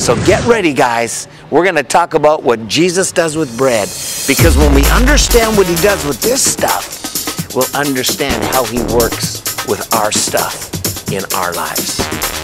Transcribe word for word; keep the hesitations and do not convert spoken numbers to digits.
So get ready, guys. We're going to talk about what Jesus does with bread, because when we understand what he does with this stuff, we'll understand how he works with our stuff in our lives.